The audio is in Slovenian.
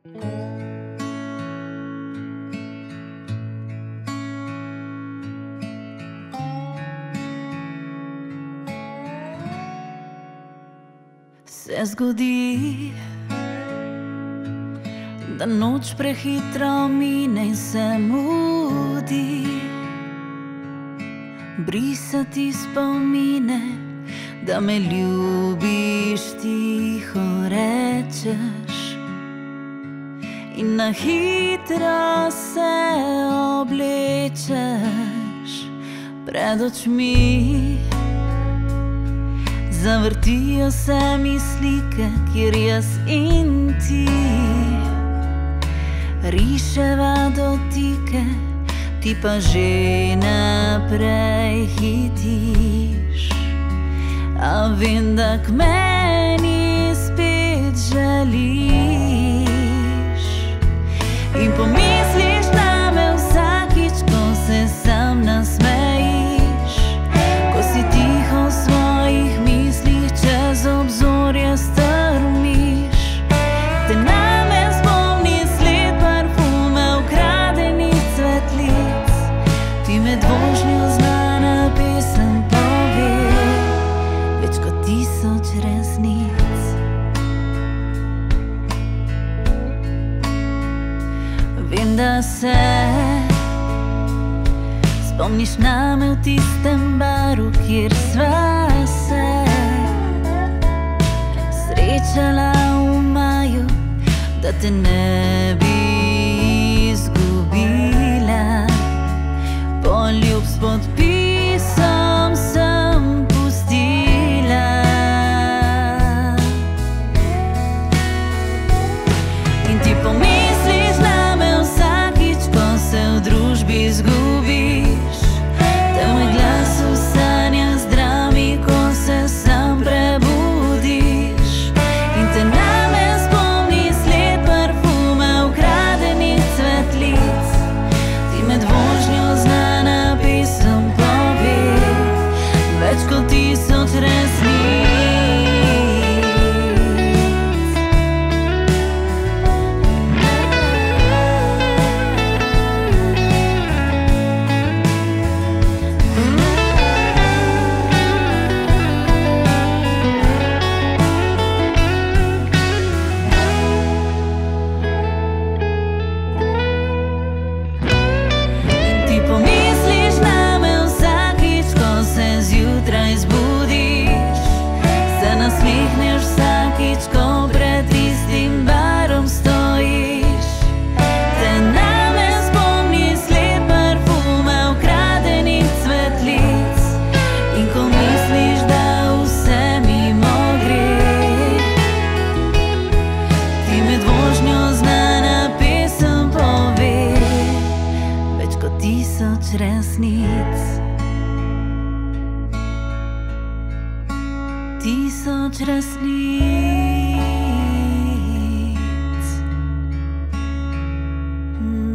Se zgodi, da noč prehitro mine in se mudi, brisati spomine, da me ljubiš, tiho rečeš in na hitro se oblečeš. Pred očmi zavrtijo se mi slike, kjer jaz in ti riševa dotike, ti pa že naprej hitiš. A vem, da k meni spet želiš in pomisliš name vsakič, ko se sam nasmejiš, ko si tiho v svojih mislih čez obzorje strmiš. Te name spomni sled parfume ukradenih cvetlic, ti med vožnjo znana pesem pove več kot 1000 resnic. Vem, da se spomniš name v tistem baru, kjer sva se srečala v maju, da te ne bi izgubila. Poljub s podpisom sem pustila in ti pomisliš name vsakič, ko se v družbi izgubiš. Te moj glas v sanjah zdrami, ko se sam prebudiš in te name spomni sled parfume ukradenih cvetlic, ti med vožnjo znana pesem pove več kot 1000 resnic. Ti pomisliš name vsakič, ko se zjutraj zbudiš, se nasmehneš vsakič, ko pred tistim barom stojiš. Te name spomni sled parfume ukradenih cvetlic in ko misliš, da vse mimo gre, ti med vožnjo znana pesem pove več kot 1000 resnic. 1000 resnic.